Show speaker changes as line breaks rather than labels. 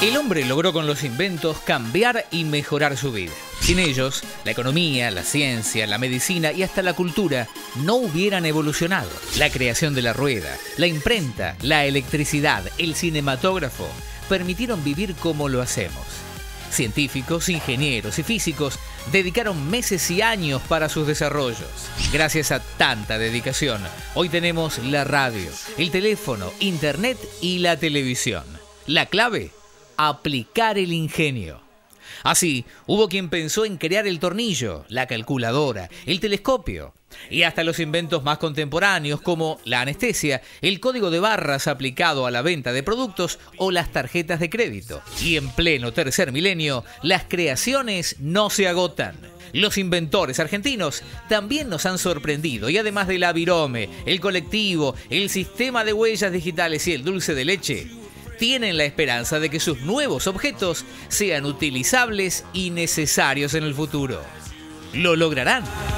El hombre logró con los inventos cambiar y mejorar su vida. Sin ellos, la economía, la ciencia, la medicina y hasta la cultura no hubieran evolucionado. La creación de la rueda, la imprenta, la electricidad, el cinematógrafo permitieron vivir como lo hacemos. Científicos, ingenieros y físicos dedicaron meses y años para sus desarrollos. Gracias a tanta dedicación, hoy tenemos la radio, el teléfono, internet y la televisión. La clave: aplicar el ingenio. Así, hubo quien pensó en crear el tornillo, la calculadora, el telescopio y hasta los inventos más contemporáneos como la anestesia, el código de barras aplicado a la venta de productos o las tarjetas de crédito. Y en pleno tercer milenio, las creaciones no se agotan. Los inventores argentinos también nos han sorprendido y además del Avirome, el colectivo, el sistema de huellas digitales y el dulce de leche, tienen la esperanza de que sus nuevos objetos sean utilizables y necesarios en el futuro. ¿Lo lograrán?